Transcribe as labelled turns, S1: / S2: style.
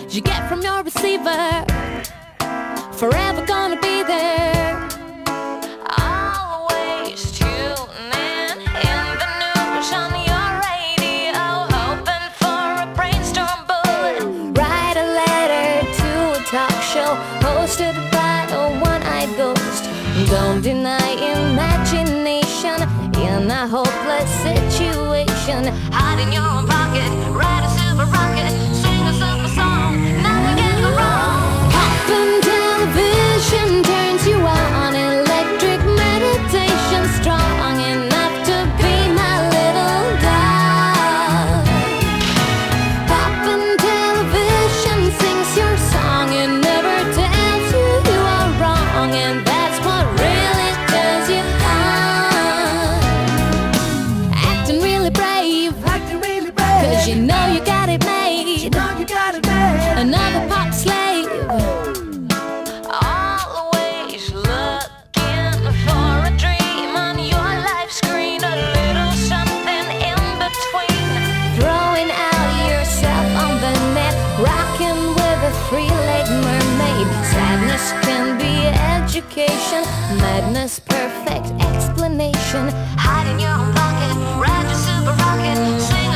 S1: you get from your receiver, forever gonna be there. Always tuning in the news on your radio, hoping for a brainstorm bullet. Write a letter to a talk show hosted by a one-eyed ghost. Don't deny imagination in a hopeless situation. Hide in your own pocket, ride a silver rocket, sing a silver song, nothing can go wrong. Poppin' television turns you on, electric meditation strong enough to be my little dog. Poppin' television sings your song, it never tells you you are wrong, and that's what really turns you on. Acting really brave, cause you know you got it made. Another pop slave, always looking for a dream on your life screen, a little something in between. Throwing out yourself on the net, rocking with a three-legged mermaid. Sadness can be education, madness perfect explanation. Hide in your own pocket, ride your silver rocket, sing